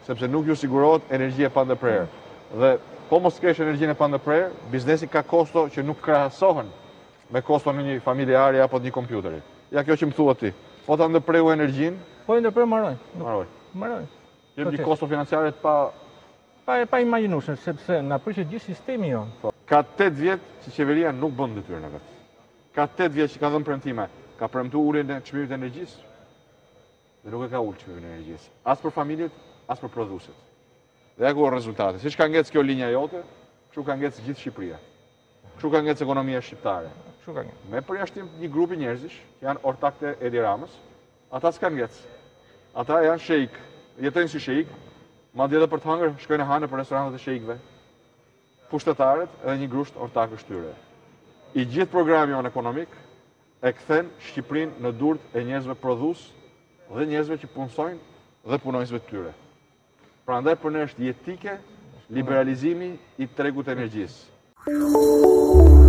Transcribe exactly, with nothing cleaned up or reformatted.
sepse nuk ju sigurohet energjia pa ndërprerje. Dhe po mos kesh energjinë pa ndërprerje, biznesi ka kosto që nuk krahasohen me koston e një familjari apo një kompjuteri. Ja kjo që më thua ti. Po ta ndërpreju energjinë, po e ndërprer marroj. marroj. Marroj. Jem një kosto financiare pa pa pa imagjinueshëm, sepse na prishet gjithë sistemi jon. Po. Ka tetë vjet që qeveria nuk bën detyrën e vet. Ka tetë vjet që ka dhënë premtime, ka premtuar uljen e çmimit të energjisë. Dhe nuk e ka ulë çmimin e energjisë. As për familjet, as për prodhuesit. Dhe ku rezultati. Siç ka ngecë kjo linja jote, kështu ka ngecë gjithë Shqipëria. Kështu ka ngecë ekonomia shqiptare. Kështu ka ngecë. Me përjashtim një grupi njerëzish, që janë ortak të Edi Ramës, ata s'kan ngecë. Ata janë sheik, jetojnë si sheik, madje edhe për të hëngër shkojnë e hanë për restorantet e sheikëve. Pushtetarët edhe një grusht ortakësh tyre. I gjithë programi jonë ekonomik e kthen Shqipërinë në durt e njerëzve prodhues dhe njerëzve që punsojnë dhe punonjësve të tyre. Prandaj për ne është jetike liberalizimi i tregut të energjisë.